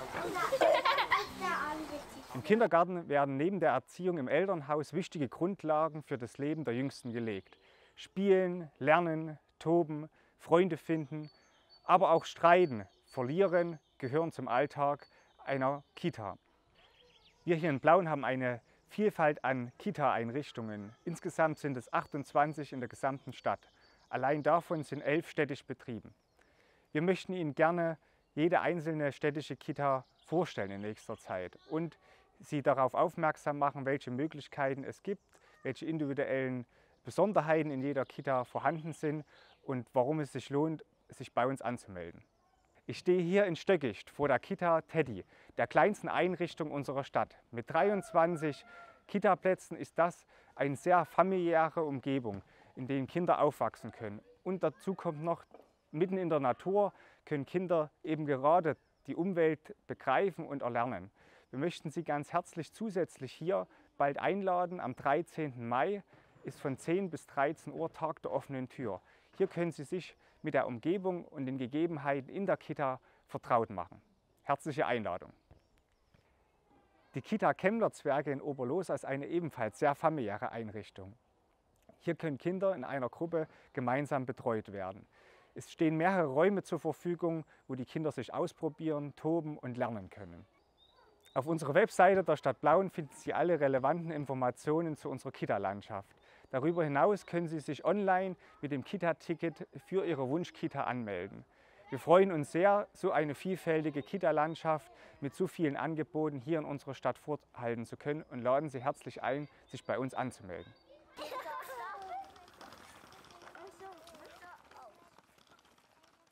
Im Kindergarten werden neben der Erziehung im Elternhaus wichtige Grundlagen für das Leben der Jüngsten gelegt. Spielen, lernen, toben, Freunde finden, aber auch streiten, verlieren gehören zum Alltag einer Kita. Wir hier in Plauen haben eine Vielfalt an Kita-Einrichtungen. Insgesamt sind es 28 in der gesamten Stadt. Allein davon sind 11 städtisch betrieben. Wir möchten Ihnen gerne jede einzelne städtische Kita vorstellen in nächster Zeit und Sie darauf aufmerksam machen, welche Möglichkeiten es gibt, welche individuellen Besonderheiten in jeder Kita vorhanden sind und warum es sich lohnt, sich bei uns anzumelden. Ich stehe hier in Stöckicht vor der Kita Teddy, der kleinsten Einrichtung unserer Stadt. Mit 23 Kita-Plätzen ist das eine sehr familiäre Umgebung, in der Kinder aufwachsen können. Und dazu kommt noch, mitten in der Natur können Kinder eben gerade die Umwelt begreifen und erlernen. Wir möchten Sie ganz herzlich zusätzlich hier bald einladen. Am 13. Mai ist von 10 bis 13 Uhr Tag der offenen Tür. Hier können Sie sich mit der Umgebung und den Gegebenheiten in der Kita vertraut machen. Herzliche Einladung. Die Kita Kemmler-Zwerge in Oberloos ist eine ebenfalls sehr familiäre Einrichtung. Hier können Kinder in einer Gruppe gemeinsam betreut werden. Es stehen mehrere Räume zur Verfügung, wo die Kinder sich ausprobieren, toben und lernen können. Auf unserer Webseite der Stadt Plauen finden Sie alle relevanten Informationen zu unserer Kita-Landschaft. Darüber hinaus können Sie sich online mit dem Kita-Ticket für Ihre Wunsch-Kita anmelden. Wir freuen uns sehr, so eine vielfältige Kita-Landschaft mit so vielen Angeboten hier in unserer Stadt vorhalten zu können und laden Sie herzlich ein, sich bei uns anzumelden.